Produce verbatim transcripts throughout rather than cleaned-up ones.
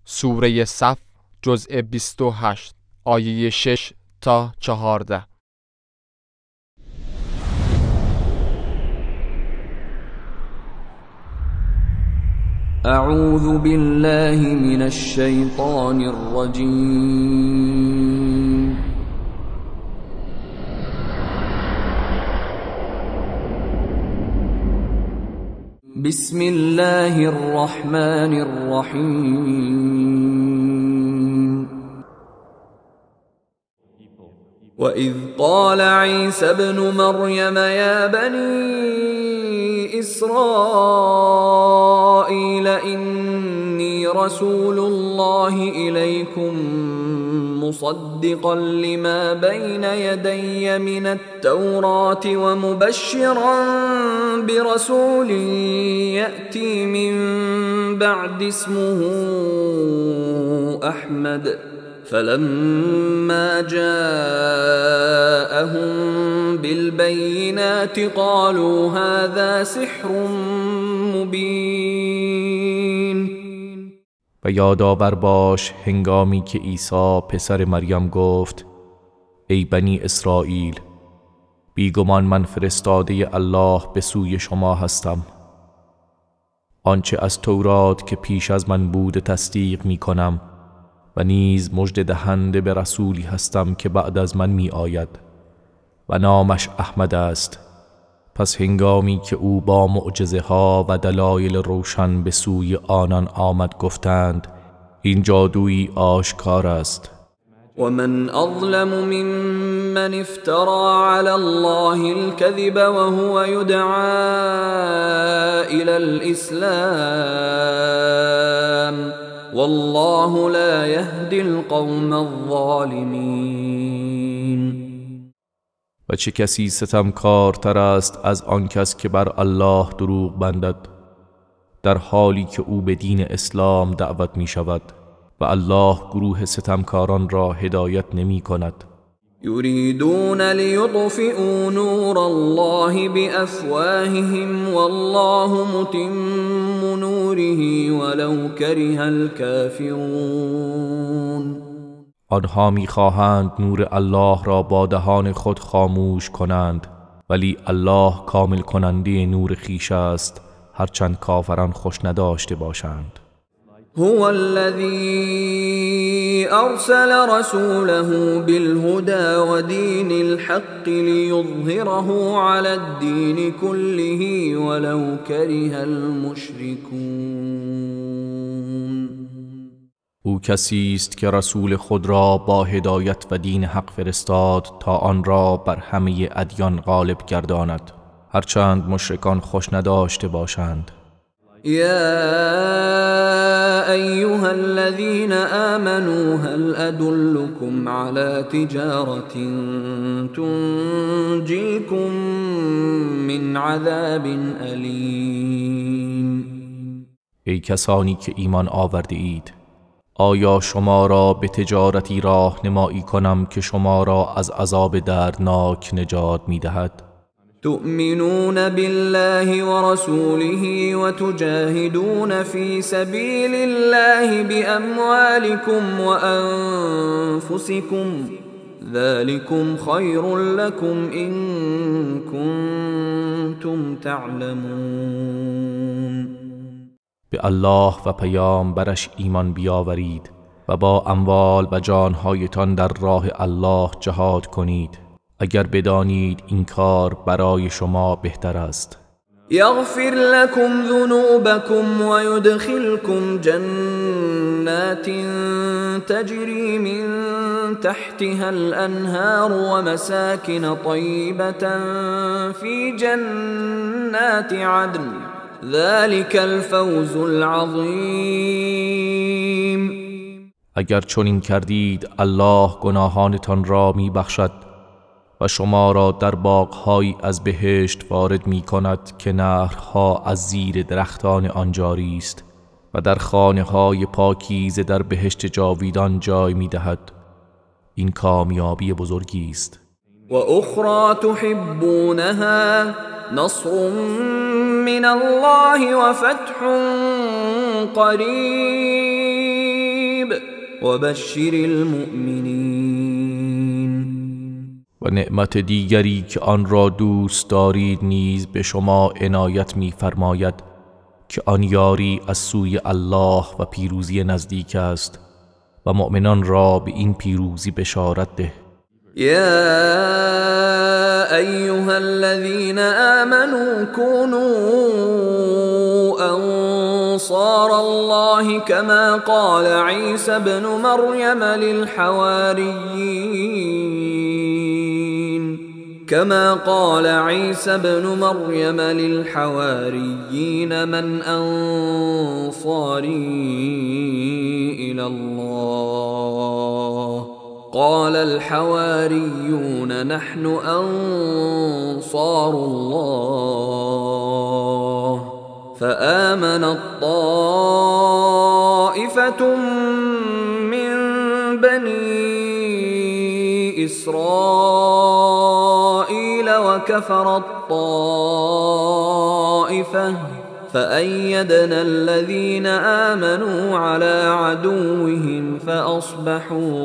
سوره صف جزء بیست و هشت آیه شش تا چهارده. اعوذ بالله من الشیطان الرجیم. بسم الله الرحمن الرحیم. وَإِذْ قَالَ عِيسَى ابْنُ مَرْيَمَ يَا بَنِي إِسْرَائِيلَ إِنِّي رَسُولُ اللَّهِ إِلَيْكُمْ مُصَدِّقًا لِمَا بَيْنَ يَدَيَّ مِنَ التَّوْرَاةِ وَمُبَشِّرًا بِرَسُولٍ يَأْتِي مِنْ بَعْدِ اسْمُهُ أَحْمَدُ فلما جاءهم بالبينات قالوا هذا سحر مبین. و یادآور باش هنگامی که عیسی پسر مریم گفت ای بنی اسرائیل، بیگمان من فرستاده الله به سوی شما هستم. آنچه از تورات که پیش از من بود تصدیق می کنم و نیز مژده دهنده به رسولی هستم که بعد از من می آید و نامش احمد است. پس هنگامی که او با معجزه ها و دلایل روشن به سوی آنان آمد گفتند این جادویی آشکار است. ومن اظلم ممن افترى على الله الكذب وهو يدعى الى الاسلام والله لا يهدي القوم الظالمین. و چه کسی ستمکارتر است از آن کس که بر الله دروغ بندد در حالی که او به دین اسلام دعوت می شود و الله گروه ستمکاران را هدایت نمی کند. یریدون لیطفئوا نور الله بافواههم والله متم نوره ولو کره الکافرون. آنها می‌خواهند نور الله را با دهان خود خاموش کنند ولی الله کامل کننده نور خویش است هرچند کافران خوش نداشته باشند. هو الذي ارسل رسوله بالهدى ودين الحق ليظهره على الدين كله ولو كره المشركون. او کسی است که رسول خود را با هدایت و دین حق فرستاد تا آن را بر همه ادیان غالب گرداند هرچند مشرکان خوش نداشته باشند. يا أيها الذين آمنوا هل أدلكم على تجارة تنجيكم من عذاب أليم. ای کسانی که ایمان آورده اید، آیا شما را به تجارتی راهنمایی کنم که شما را از عذاب دردناک نجات می‌دهد؟ تؤمنون بالله ورسوله وتجاهدون في سبيل الله بأموالكم وأنفسكم ذلكم خير لكم إن كنتم تعلمون. به الله و پیامبرش ایمان بیاورید و با اموال و جانهایتان در راه الله جهاد کنید اگر بدانید این کار برای شما بهتر است. یغفر لكم ذنوبكم ويدخلكم جنات تجري من تحتها الأنهار ومساكن طيبة في جنات عدن ذلك الفوز العظیم. اگر چنین کردید الله گناهانتان را می بخشد و شما را در باغ‌هایی از بهشت وارد می کند که نهرها از زیر درختان آن جاری است و در خانه‌های پاکیزه در بهشت جاویدان جای می دهد. این کامیابی بزرگی است. و اخرى تحبونها نصر من الله و فتح قریب منيب وبشر المؤمنين. و نعمت دیگری که آن را دوست دارید نیز به شما عنایت می فرماید که آن یاری از سوی الله و پیروزی نزدیک است و مؤمنان را به این پیروزی بشارت ده. يا أيها الذين آمنوا كونوا أنصار الله كما قال عيسى ابن مريم للحواريين كما قال عيسى ابن مريم للحواريين من أنصاري إلى الله قال الحواريون نحن أنصار الله فآمنت طائفة من بني إسرائيل وكفرت طائفة فأيدنا الذين آمنوا على عدوهم فأصبحوا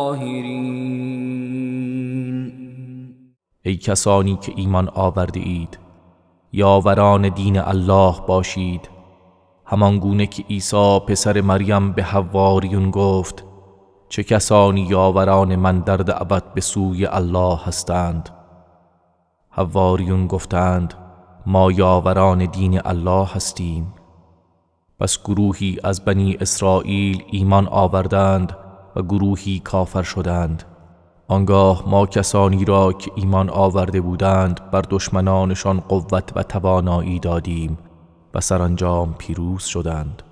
ظاهرين. ای کسانی که ایمان آورده اید، یاوران دین الله باشید، همان گونه که عیسی پسر مریم به حواریون گفت چه کسانی یاوران من در دعوت به سوی الله هستند. حواریون گفتند ما یاوران دین الله هستیم. پس گروهی از بنی اسرائیل ایمان آوردند و گروهی کافر شدند. آنگاه ما کسانی را که ایمان آورده بودند بر دشمنانشان قوت و توانایی دادیم و سرانجام پیروز شدند.